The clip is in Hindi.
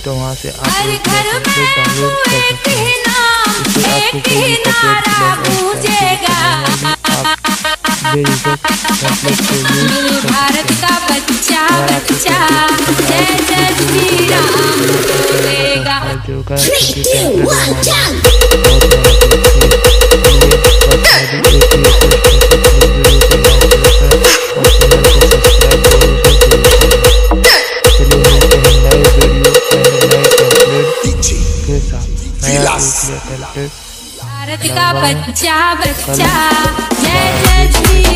तो वहाँ से आप टेम्पलेट डाउनलोड कर सकते हैं। इससे आपको कोई भी टेम्पलेट को यूज भारत का बच्चा बच्चा जय जय श्री राम बोलेगा। भारत का बच्चा बच्चा जय जय श्री